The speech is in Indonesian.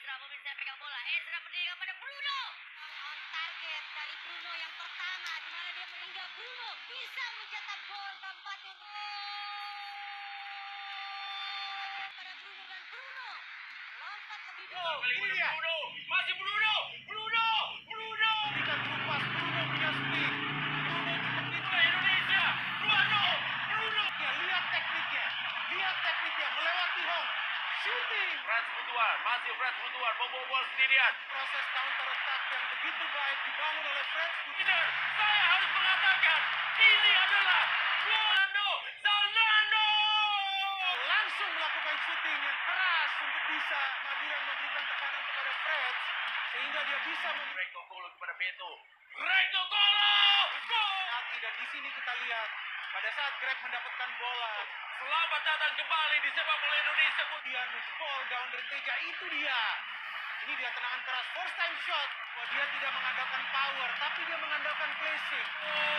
Ezra pemirsa pegang bola. Ezra mendirikan pada Bruno. On target dari Bruno yang pertama, di mana dia meninggal. Bruno bisa mencetak gol keempat untuk pada Bruno, dan Bruno lompat lebih dulu. Ini dia. Bruno, masih Bruno. Berikan kupas, Bruno punya speed. Bruno cukup pintar. Indonesia 2-0. Bruno. Ya, lihat tekniknya melewati Hong. Shooting. Frans Butuan, masih Frans Butuan membobol sendirian. Proses counter attack yang begitu baik dibangun oleh Fred. Leader, saya harus mengatakan ini adalah Zalando. Langsung melakukan shooting yang keras untuk bisa Madura memberikan tekanan kepada Fred sehingga dia bisa Greg Nokolo kepada Beto. Greg Nokolo, gol! dan di sini kita lihat pada saat Greg mendapatkan bola, Selamat datang kembali di sepak bola Indonesia. kemudian ball down dari Teja, itu dia. Ini dia tendangan keras, first time shot. Dia tidak mengandalkan power, tapi dia mengandalkan placing.